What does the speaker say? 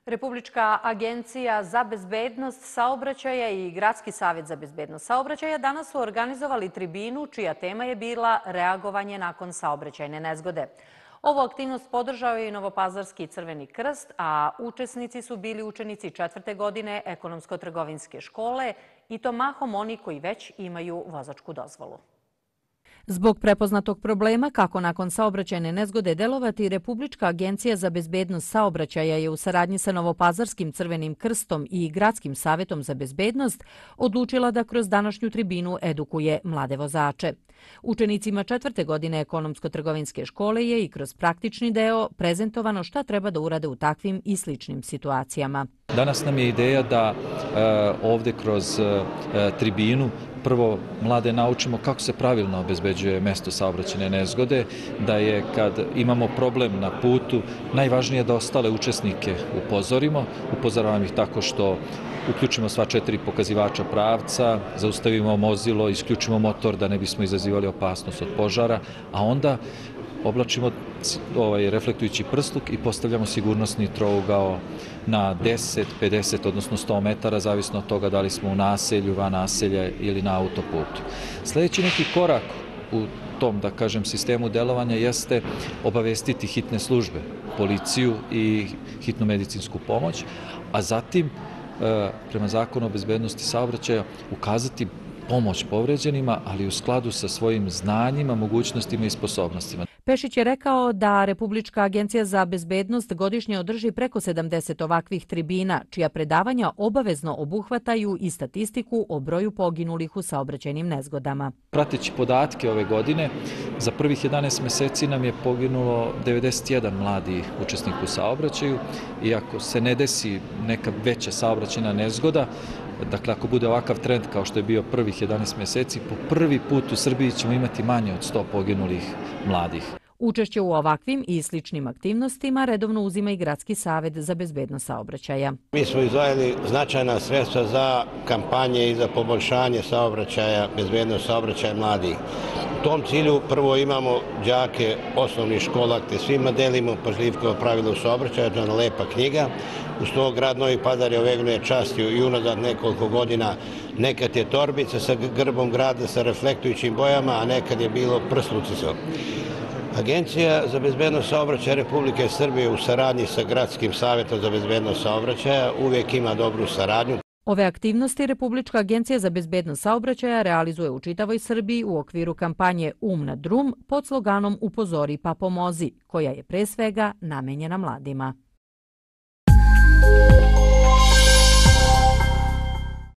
Republička agencija za bezbednost saobraćaja i Gradski savjet za bezbednost saobraćaja danas su organizovali tribinu čija tema je bila reagovanje nakon saobraćajne nezgode. Ovu aktivnost podržao je i Novopazarski Crveni krst, a učesnici su bili učenici 4. godine ekonomsko-trgovinske škole i to mahom oni koji već imaju vozačku dozvolu. Zbog prepoznatog problema kako nakon saobraćajne nezgode delovati, Republička agencija za bezbednost saobraćaja je u saradnji sa Novopazarskim Crvenim krstom i Gradskim savjetom za bezbednost odlučila da kroz današnju tribinu edukuje mlade vozače. Učenicima 4. godine ekonomsko-trgovinske škole je i kroz praktični deo prezentovano šta treba da urade u takvim i sličnim situacijama. Danas nam je ideja da ovdje kroz tribinu prvo mlade naučimo kako se pravilno obezbeđuje mesto saobraćajne nezgode, da je kad imamo problem na putu najvažnije da ostale učesnike upozorimo. Upozoravam ih tako što uključimo sva 4 pokazivača pravca, zaustavimo vozilo, isključimo motor da ne bismo izazivali opasnost od požara, a onda oblačimo reflektujući prsluk i postavljamo sigurnosni trougao na 10, 50, odnosno 100 metara, zavisno od toga da li smo u naselju, van naselja ili na autoputu. Sljedeći neki korak u tom, da kažem, sistemu delovanja jeste obavestiti hitne službe, policiju i hitnu medicinsku pomoć, a zatim, prema zakonu o bezbednosti saobraćaja, ukazati pomoć povređenima, ali u skladu sa svojim znanjima, mogućnostima i sposobnostima. Pešić je rekao da Republička agencija za bezbednost godišnje održi preko 70 ovakvih tribina, čija predavanja obavezno obuhvataju i statistiku o broju poginulih u saobraćajnim nezgodama. Prateći podatke ove godine, za prvih 11 meseci nam je poginulo 91 mladi učesnik u saobraćaju i ako se ne desi neka veća saobraćajna nezgoda, dakle, ako bude ovakav trend kao što je bio prvih 11 meseci, po prvi put u Srbiji ćemo imati manje od 100 poginulih mladih. Učešće u ovakvim i sličnim aktivnostima redovno uzima i Gradski savjet za bezbednost saobraćaja. Mi smo izdvojili značajna sredstva za kampanje i za poboljšanje saobraćaja, bezbednost saobraćaja mladih. U tom cilju prvo imamo đake osnovnih škola gde svima delimo pažljivko pravilo saobraćaja, to je jedna lepa knjiga. Uz to grad Novi Pazar je ove godine častio i unazad nekoliko godina nekad je torbica sa grbom grada sa reflektujućim bojama, a nekad je bilo prslucica. Agencija za bezbednost saobraćaja Republike Srbije u saradnji sa Gradskim savjetom za bezbednost saobraćaja uvijek ima dobru saradnju. Ove aktivnosti Republička agencija za bezbednost saobraćaja realizuje u čitavoj Srbiji u okviru kampanje na drum pod sloganom Upozori pa pomozi, koja je pre svega namenjena mladima.